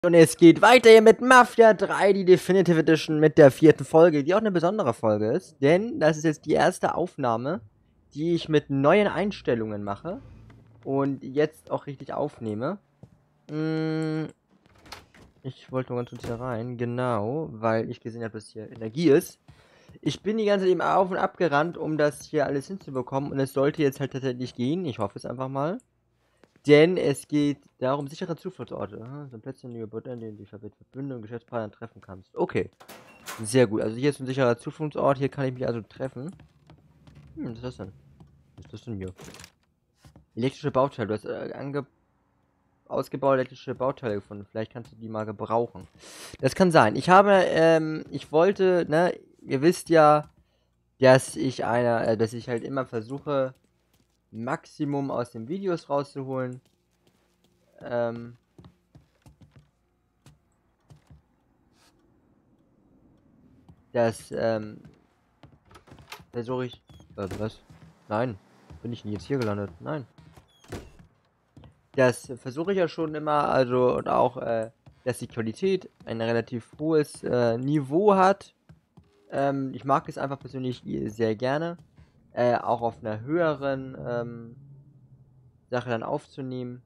Und es geht weiter hier mit Mafia 3, die Definitive Edition mit der 4. Folge, die auch eine besondere Folge ist, denn das ist jetzt die erste Aufnahme, die ich mit neuen Einstellungen mache und jetzt auch richtig aufnehme. Ich wollte nur ganz kurz hier rein, genau, weil ich gesehen habe, dass hier Energie ist. Ich bin die ganze Zeit eben auf und ab gerannt, um das hier alles hinzubekommen und es sollte jetzt halt tatsächlich gehen, ich hoffe es einfach mal. Denn es geht darum, sichere Zufluchtsorte. So ein Plätzchen, die an denen du dich mit Verbündeten und Geschäftspartnern treffen kannst. Okay. Sehr gut. Also hier ist ein sicherer Zufluchtsort. Hier kann ich mich also treffen. Was ist das denn? Was ist das denn hier? Elektrische Bauteile. Du hast ausgebaute elektrische Bauteile gefunden. Vielleicht kannst du die mal gebrauchen. Das kann sein. Ich wollte, ne, ihr wisst ja, dass ich halt immer versuche, Maximum aus den Videos rauszuholen. Das versuche ich. Was? Nein. Bin ich denn jetzt hier gelandet? Nein. Das versuche ich ja schon immer, also und auch, dass die Qualität ein relativ hohes Niveau hat. Ich mag es einfach persönlich sehr gerne. Auch auf einer höheren Sache dann aufzunehmen.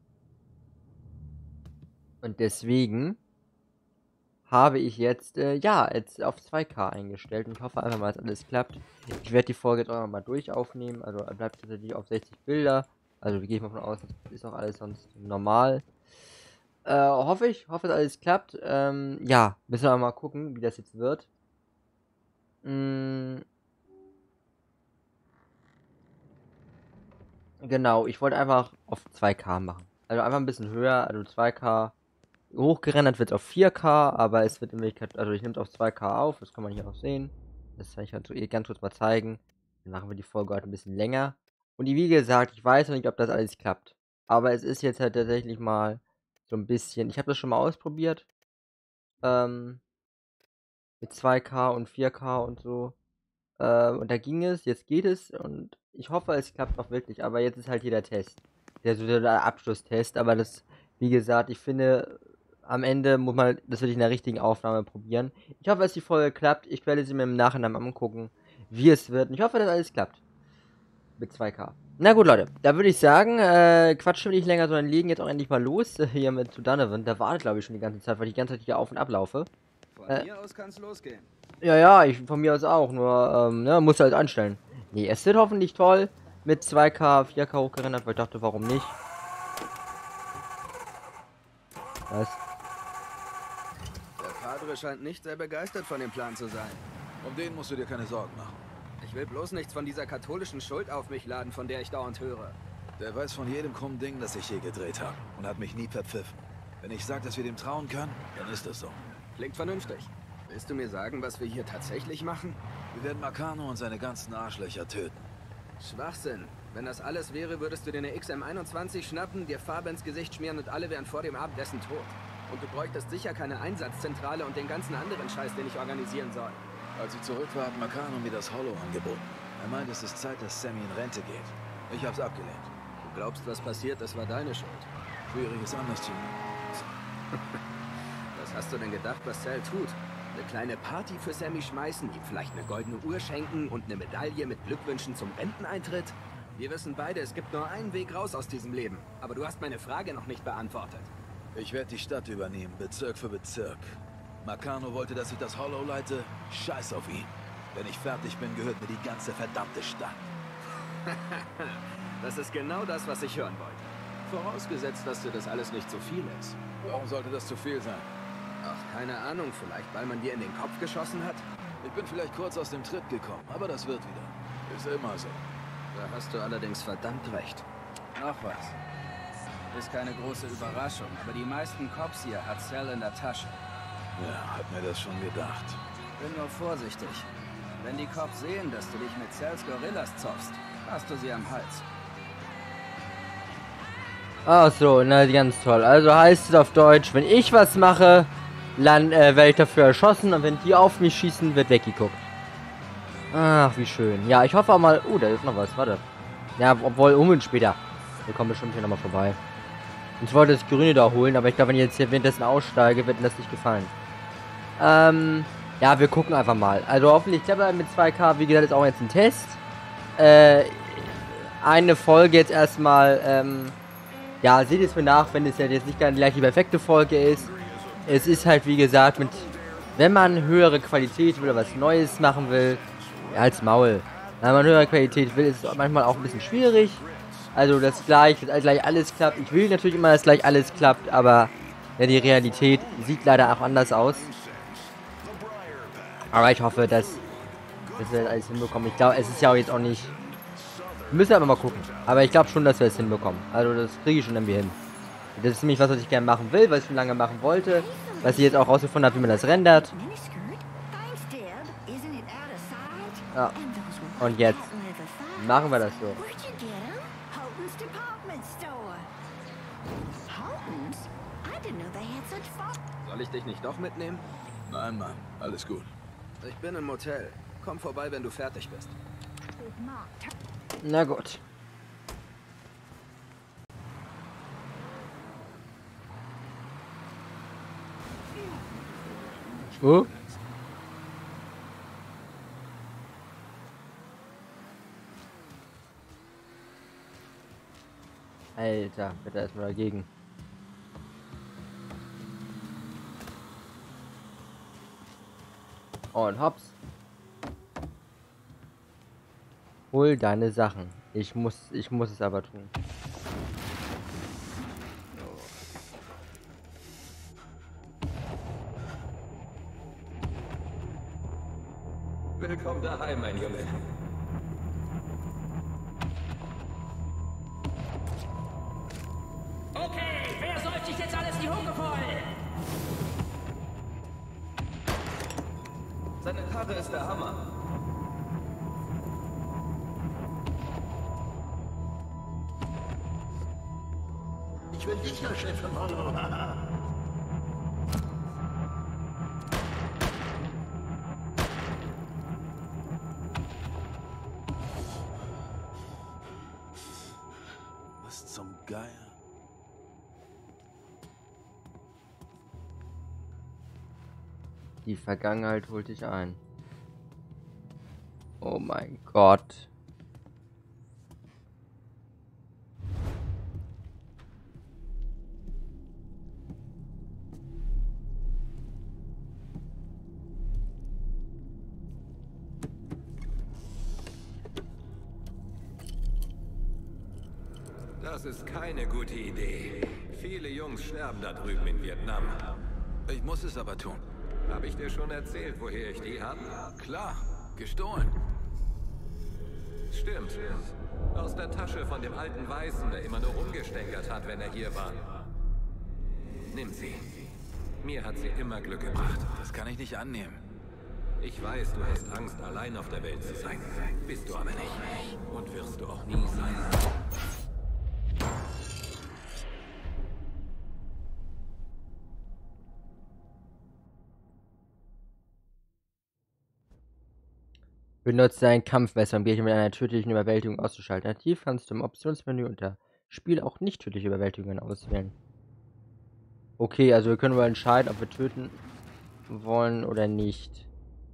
Und deswegen habe ich jetzt auf 2K eingestellt und hoffe einfach mal, dass alles klappt. Ich werde die Folge jetzt auch noch mal durch aufnehmen, also bleibt tatsächlich auf 60 Bilder. Also gehe ich mal von aus, das ist auch alles sonst normal. Hoffe, dass alles klappt. Ja, müssen wir mal gucken, wie das jetzt wird. Genau, ich wollte einfach auf 2K machen. Also einfach ein bisschen höher, also 2K. Hochgerendert wird auf 4K, aber es wird in Wirklichkeit, also ich nehme es auf 2K auf, das kann man hier auch sehen. Das kann ich halt so ganz kurz mal zeigen. Dann machen wir die Folge halt ein bisschen länger. Und wie gesagt, ich weiß noch nicht, ob das alles klappt. Aber es ist jetzt halt tatsächlich mal so ein bisschen, ich habe das schon mal ausprobiert. Mit 2K und 4K und so. Und da ging es, jetzt geht es und ich hoffe, es klappt auch wirklich. Aber jetzt ist halt hier der Test. Der Abschlusstest, aber das, wie gesagt, ich finde, am Ende muss man das wirklich in der richtigen Aufnahme probieren. Ich hoffe, dass die Folge klappt. Ich werde sie mir im Nachhinein angucken, wie es wird. Und ich hoffe, dass alles klappt. Mit 2K. Na gut, Leute. Da würde ich sagen, quatschen wir nicht länger, sondern legen jetzt auch endlich mal los. Hier mit zu Donovan. Der wartet, glaube ich, schon die ganze Zeit, weil ich die ganze Zeit hier auf und ab laufe. Von mir aus kann's losgehen. Ja, von mir aus auch. Nur, ne, muss halt anstellen. Nee, es wird hoffentlich toll. Mit 2K, 4K hochgerendert, weil ich dachte, warum nicht? Was? Der Padre scheint nicht sehr begeistert von dem Plan zu sein. Um den musst du dir keine Sorgen machen. Ich will bloß nichts von dieser katholischen Schuld auf mich laden, von der ich dauernd höre. Der weiß von jedem krummen Ding, das ich je gedreht habe. Und hat mich nie verpfiffen. Wenn ich sage, dass wir dem trauen können, dann ist das so. Klingt vernünftig. Willst du mir sagen, was wir hier tatsächlich machen? Wir werden Marcano und seine ganzen Arschlöcher töten. Schwachsinn. Wenn das alles wäre, würdest du dir eine XM21 schnappen, dir Farbe ins Gesicht schmieren und alle wären vor dem Abendessen tot. Und du bräuchtest sicher keine Einsatzzentrale und den ganzen anderen Scheiß, den ich organisieren soll. Als ich zurück war, hat Marcano mir das Hollow angeboten. Er meint, es ist Zeit, dass Sammy in Rente geht. Ich hab's abgelehnt. Du glaubst, was passiert, das war deine Schuld. Schwierig ist anders zu nehmen. Was hast du denn gedacht, was Cell tut? Eine kleine Party für Sammy schmeißen, ihm vielleicht eine goldene Uhr schenken und eine Medaille mit Glückwünschen zum Renteneintritt? Wir wissen beide, es gibt nur einen Weg raus aus diesem Leben. Aber du hast meine Frage noch nicht beantwortet. Ich werde die Stadt übernehmen, Bezirk für Bezirk. Marcano wollte, dass ich das Hollow leite. Scheiß auf ihn. Wenn ich fertig bin, gehört mir die ganze verdammte Stadt. Das ist genau das, was ich hören wollte. Vorausgesetzt, dass dir das alles nicht zu viel ist. Warum sollte das zu viel sein? Ach, keine Ahnung, vielleicht weil man dir in den Kopf geschossen hat? Ich bin vielleicht kurz aus dem Tritt gekommen, aber das wird wieder. Ist immer so. Da hast du allerdings verdammt recht. Noch was. Ist keine große Überraschung, aber die meisten Cops hier hat Cell in der Tasche. Ja, hab mir das schon gedacht. Bin nur vorsichtig. Wenn die Cops sehen, dass du dich mit Cells Gorillas zoffst, hast du sie am Hals. Ach so, na ganz toll. Also heißt es auf Deutsch, wenn ich was mache, dann werde ich dafür erschossen und wenn die auf mich schießen, wird weggeguckt. Ach, wie schön. Ja, ich hoffe auch mal... da ist noch was, warte. Ja, obwohl, später. Wir kommen bestimmt hier nochmal vorbei. Und ich wollte das Grüne da holen, aber ich glaube, wenn ich jetzt hier währenddessen aussteige, wird mir das nicht gefallen. Ja, wir gucken einfach mal. Also hoffentlich klappt er mit 2K. Wie gesagt, ist auch jetzt ein Test. Eine Folge jetzt erstmal, ja, seht es mir nach, wenn es ja jetzt nicht gleich die perfekte Folge ist. Es ist halt, wie gesagt, wenn man höhere Qualität will oder was Neues machen will, ja, als Maul. Wenn man höhere Qualität will, ist es manchmal auch ein bisschen schwierig. Also, dass gleich alles klappt. Ich will natürlich immer, dass gleich alles klappt, aber ja, die Realität sieht leider auch anders aus. Aber ich hoffe, dass wir das alles hinbekommen. Ich glaube, es ist ja auch jetzt auch nicht... Wir müssen aber mal gucken. Aber ich glaube schon, dass wir es hinbekommen. Also, das kriege ich schon irgendwie hin. Das ist nämlich was ich gerne machen will, was ich schon lange machen wollte. Was ich jetzt auch rausgefunden habe, wie man das rendert. Ja. Und jetzt machen wir das so. Soll ich dich nicht doch mitnehmen? Nein, Mann. Alles gut. Ich bin im Hotel. Komm vorbei, wenn du fertig bist. Na gut. Oh. Alter, bitte erstmal dagegen. Und hops. Hol deine Sachen. Ich muss es aber tun. Willkommen daheim, mein Junge. Okay, wer säuft sich jetzt alles die Hucke voll? Seine Karre ist der Hammer. Ich bin sicher, Chef von Hollow. Was zum Geier? Die Vergangenheit holt dich ein. Oh mein Gott. Das ist keine gute Idee. Viele Jungs sterben da drüben in Vietnam. Ich muss es aber tun. Habe ich dir schon erzählt, woher ich die habe? Klar, gestohlen. Stimmt. Aus der Tasche von dem alten Weißen, der immer nur rumgestänkert hat, wenn er hier war. Nimm sie. Mir hat sie immer Glück gebracht. Das kann ich nicht annehmen. Ich weiß, du hast Angst, allein auf der Welt zu sein. Bist du aber nicht. Und wirst du auch nie sein. Benutze ein Kampfmesser, um Gegner mit einer tödlichen Überwältigung auszuschalten. Alternativ kannst du im Optionsmenü unter Spiel auch nicht tödliche Überwältigungen auswählen. Okay, also wir können mal entscheiden, ob wir töten wollen oder nicht.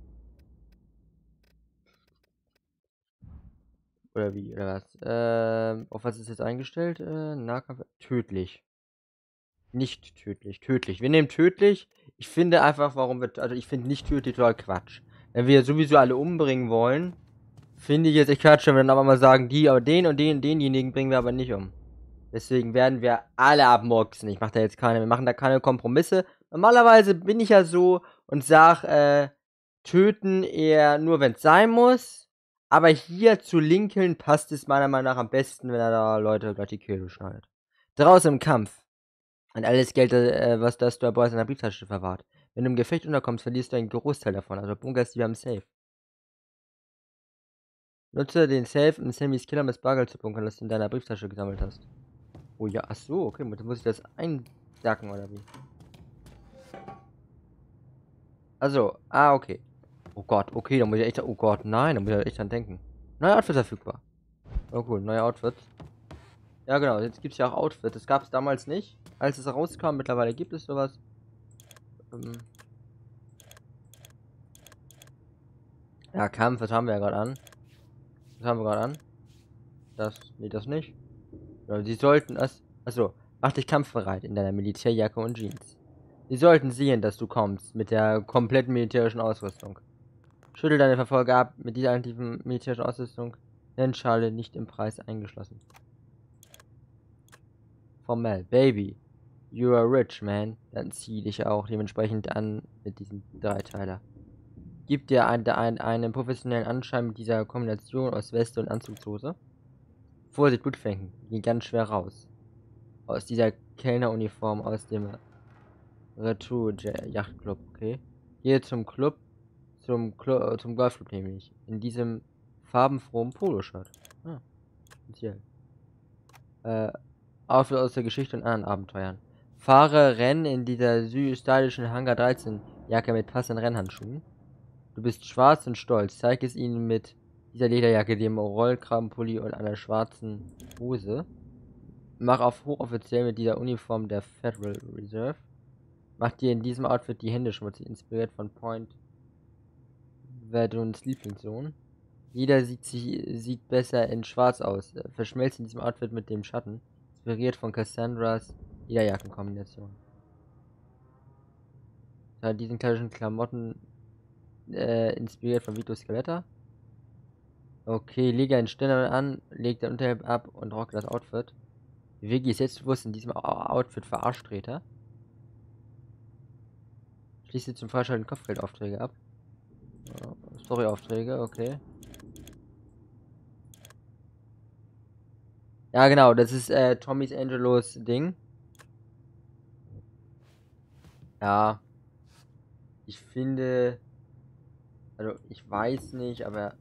Oder wie, oder was? Auf was ist jetzt eingestellt? Nahkampf. Tödlich. Nicht tödlich. Tödlich. Wir nehmen tödlich. Ich finde einfach, warum wir... Also ich finde nicht tödlich total Quatsch. Wenn wir sowieso alle umbringen wollen, finde ich jetzt echt Quatsch, wenn wir dann aber mal sagen, die, aber den und denjenigen bringen wir aber nicht um. Deswegen werden wir alle abmurksen. Ich mache da jetzt wir machen da keine Kompromisse. Normalerweise bin ich ja so und sag, töten eher nur, wenn es sein muss. Aber hier zu Lincoln passt es meiner Meinung nach am besten, wenn er da Leute gleich die Kehle schneidet. Draußen im Kampf. Und alles Geld, was das du in der Brieftasche verwahrt. Wenn du im Gefecht unterkommst, verlierst du einen Großteil davon. Also bunkerst die am Safe. Nutze den Safe, um Sammys Killer mit Bargeld zu bunkern, das du in deiner Brieftasche gesammelt hast. Oh ja, ach so, okay, dann muss ich das einsacken oder wie? Also, okay. Oh Gott, okay, dann muss ich echt, oh Gott, nein, dann muss ich echt dran denken. Neue Outfits verfügbar. Oh cool, neue Outfits. Ja, genau. Jetzt gibt es ja auch Outfit. Das gab es damals nicht, als es rauskam. Mittlerweile gibt es sowas. Ja, Kampf, das haben wir ja gerade an. Das haben wir gerade an. Das, nee, das nicht. Ja, sie sollten es. Achso, mach dich kampfbereit in deiner Militärjacke und Jeans. Sie sollten sehen, dass du kommst mit der kompletten militärischen Ausrüstung. Schüttel deine Verfolger ab mit dieser aktiven militärischen Ausrüstung. Nennschale nicht im Preis eingeschlossen. Formell. Baby, you are rich, man. Dann zieh dich auch dementsprechend an mit diesem Dreiteiler. Gib dir einen professionellen Anschein mit dieser Kombination aus Weste und Anzugshose. Vorsicht, Blutflecken. Gehen ganz schwer raus. Aus dieser Kellneruniform aus dem Retour Yachtclub, okay? Hier zum Club, zum Golfclub nämlich. In diesem farbenfrohen Poloshirt. Ah, speziell. Outfit aus der Geschichte und anderen Abenteuern. Fahre Rennen in dieser stylischen Hangar 13 Jacke mit passenden Rennhandschuhen. Du bist schwarz und stolz. Zeig es ihnen mit dieser Lederjacke, dem Rollkragenpulli und einer schwarzen Hose. Mach auf hochoffiziell mit dieser Uniform der Federal Reserve. Mach dir in diesem Outfit die Hände schmutzig, inspiriert von Point Verduns Lieblingssohn. Jeder sieht besser in schwarz aus. Verschmelzt in diesem Outfit mit dem Schatten. Inspiriert von Cassandras Lederjackenkombination. Diesen klassischen Klamotten inspiriert von Vito Scaletta. Okay, lege einen Ständer an, leg den Unterhemd ab und rocke das Outfit. Vicky ist selbstbewusst in diesem Outfit Verarschstreter. Schließe zum Freischalten Kopfgeldaufträge ab. Storyaufträge, okay. Ja, genau, das ist Tommy's Angelos Ding. Ja. Ich finde. Also, ich weiß nicht, aber.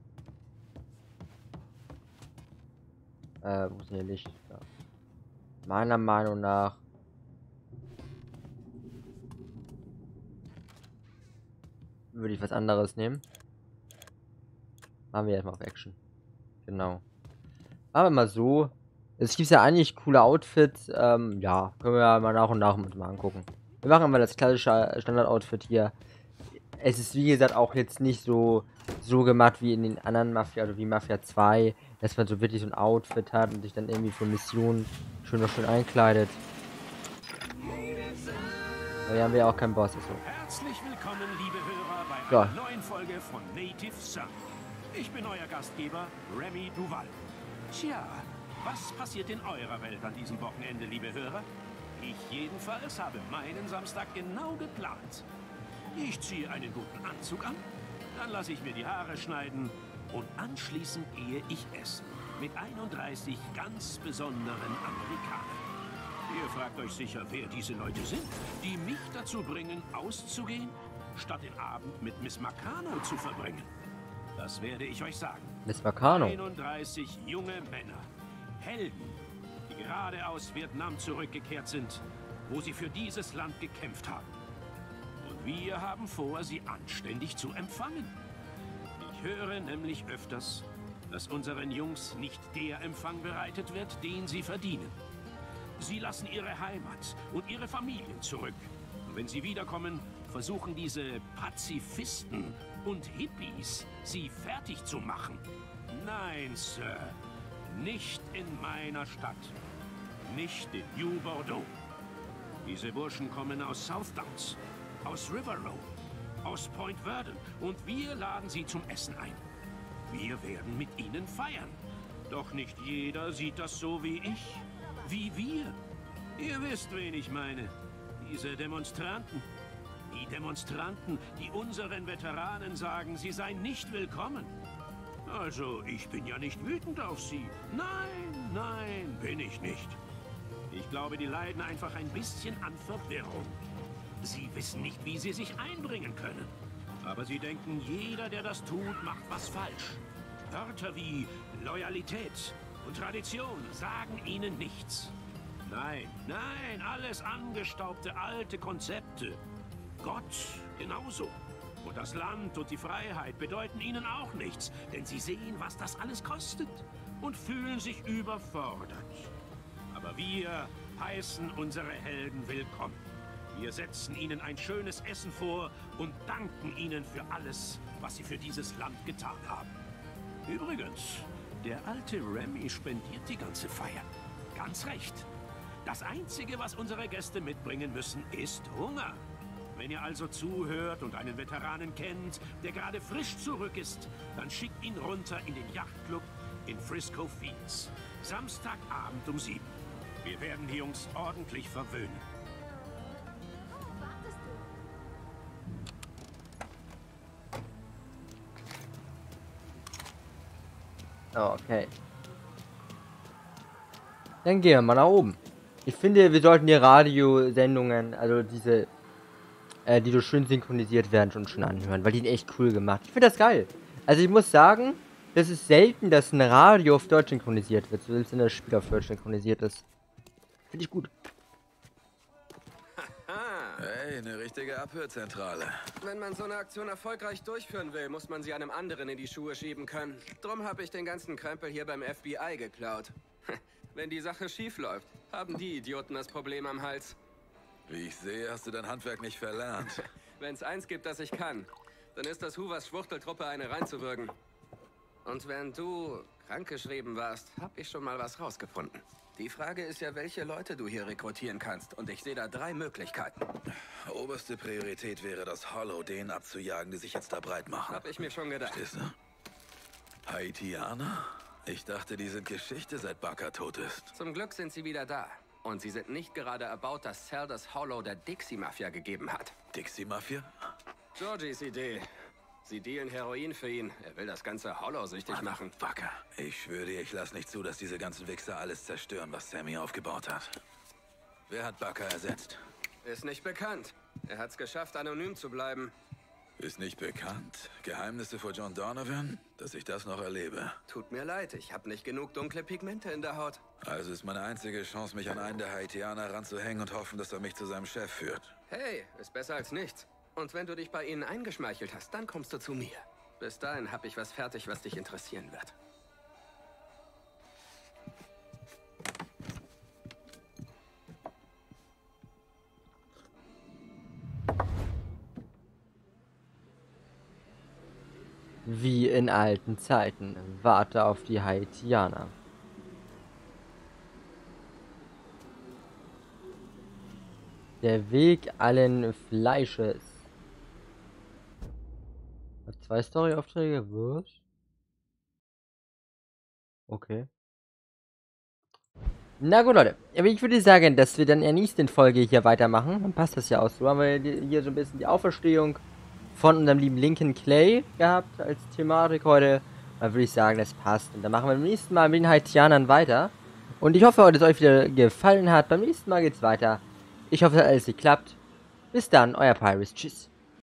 Wo ist denn hier Licht? Ja. Meiner Meinung nach. Würde ich was anderes nehmen. Machen wir erstmal auf Action. Genau. Aber mal so. Es gibt ja eigentlich coole Outfits. Ja, können wir ja mal nach und nach mal angucken. Wir machen mal das klassische Standard-Outfit hier. Es ist wie gesagt auch jetzt nicht so gemacht wie in den anderen Mafia oder wie Mafia 2, dass man so wirklich so ein Outfit hat und sich dann irgendwie für Missionen schön einkleidet. Aber hier haben wir ja auch keinen Boss. Also. Herzlich willkommen, liebe Hörer, bei einer neuen Folge von Native Son. Ich bin euer Gastgeber, Remy Duval. Tja, was passiert in eurer Welt an diesem Wochenende, liebe Hörer? Ich jedenfalls habe meinen Samstag genau geplant. Ich ziehe einen guten Anzug an, dann lasse ich mir die Haare schneiden und anschließend gehe ich essen mit 31 ganz besonderen Amerikanern. Ihr fragt euch sicher, wer diese Leute sind, die mich dazu bringen, auszugehen, statt den Abend mit Miss Marcano zu verbringen. Das werde ich euch sagen. Miss Marcano. 31 junge Männer, Helden, die gerade aus Vietnam zurückgekehrt sind, wo sie für dieses Land gekämpft haben. Und wir haben vor, sie anständig zu empfangen. Ich höre nämlich öfters, dass unseren Jungs nicht der Empfang bereitet wird, den sie verdienen. Sie lassen ihre Heimat und ihre Familien zurück. Und wenn sie wiederkommen, versuchen diese Pazifisten und Hippies, sie fertig zu machen. Nein, Sir. Nicht in meiner Stadt. Nicht in New Bordeaux. Diese Burschen kommen aus Southdowns, aus River Row, aus Point Verdun und wir laden sie zum Essen ein. Wir werden mit ihnen feiern. Doch nicht jeder sieht das so wie ich, wie wir. Ihr wisst, wen ich meine. Diese Demonstranten. Die Demonstranten, die unseren Veteranen sagen, sie seien nicht willkommen. Also, ich bin ja nicht wütend auf sie. Nein, nein, bin ich nicht. Ich glaube, die leiden einfach ein bisschen an Verwirrung. Sie wissen nicht, wie sie sich einbringen können. Aber sie denken, jeder, der das tut, macht was falsch. Wörter wie Loyalität und Tradition sagen ihnen nichts. Nein, nein, alles angestaubte alte Konzepte. Gott genauso. Und das Land und die Freiheit bedeuten ihnen auch nichts, denn sie sehen, was das alles kostet und fühlen sich überfordert. Aber wir heißen unsere Helden willkommen. Wir setzen ihnen ein schönes Essen vor und danken ihnen für alles, was sie für dieses Land getan haben. Übrigens, der alte Remy spendiert die ganze Feier. Ganz recht. Das Einzige, was unsere Gäste mitbringen müssen, ist Hunger. Wenn ihr also zuhört und einen Veteranen kennt, der gerade frisch zurück ist, dann schickt ihn runter in den Yachtclub in Frisco Fields. Samstagabend um 7. Wir werden die Jungs ordentlich verwöhnen. Okay. Dann gehen wir mal nach oben. Ich finde, wir sollten die Radiosendungen, also diese, die so schön synchronisiert werden, schon anhören, weil die sind echt cool gemacht. Ich finde das geil. Also ich muss sagen, das ist selten, dass ein Radio auf Deutsch synchronisiert wird, so selbst wenn das Spiel auf Deutsch synchronisiert ist. Finde ich gut. Hey, eine richtige Abhörzentrale. Wenn man so eine Aktion erfolgreich durchführen will, muss man sie einem anderen in die Schuhe schieben können. Drum habe ich den ganzen Krempel hier beim FBI geklaut. Wenn die Sache schief läuft, haben die Idioten das Problem am Hals. Wie ich sehe, hast du dein Handwerk nicht verlernt. Wenn es eins gibt, das ich kann, dann ist das Hoovers Schwuchteltruppe, eine reinzuwürgen. Und wenn du krankgeschrieben warst, habe ich schon mal was rausgefunden. Die Frage ist ja, welche Leute du hier rekrutieren kannst. Und ich sehe da 3 Möglichkeiten. Oberste Priorität wäre das Hollow, denen abzujagen, die sich jetzt da breit machen. Hab ich mir schon gedacht. Verstehst du? Haitianer? Ich dachte, die sind Geschichte, seit Baka tot ist. Zum Glück sind sie wieder da. Und sie sind nicht gerade erbaut, dass Cell das Hollow der Dixie-Mafia gegeben hat. Dixie-Mafia? Georgies Idee. Sie dealen Heroin für ihn. Er will das ganze Hollow süchtig machen. Baka. Ich schwöre dir, ich lass nicht zu, dass diese ganzen Wichser alles zerstören, was Sammy aufgebaut hat. Wer hat Baka ersetzt? Ist nicht bekannt. Er hat's geschafft, anonym zu bleiben. Ist nicht bekannt. Geheimnisse vor John Donovan? Dass ich das noch erlebe. Tut mir leid, ich habe nicht genug dunkle Pigmente in der Haut. Also ist meine einzige Chance, mich an einen der Haitianer ranzuhängen und hoffen, dass er mich zu seinem Chef führt. Hey, ist besser als nichts. Und wenn du dich bei ihnen eingeschmeichelt hast, dann kommst du zu mir. Bis dahin habe ich was fertig, was dich interessieren wird. Wie in alten Zeiten. Warte auf die Haitianer. Der Weg allen Fleisches. 2 Story-Aufträge? Was? Okay. Na gut, Leute. Aber ich würde sagen, dass wir dann in der nächsten Folge hier weitermachen. Dann passt das ja aus. So haben wir hier so ein bisschen die Auferstehung von unserem lieben Lincoln Clay gehabt als Thematik heute. Dann würde ich sagen, das passt. Und dann machen wir beim nächsten Mal mit den Haitianern weiter. Und ich hoffe, dass es euch wieder gefallen hat. Beim nächsten Mal geht's weiter. Ich hoffe, dass alles geklappt. Bis dann, euer Pyrus. Tschüss.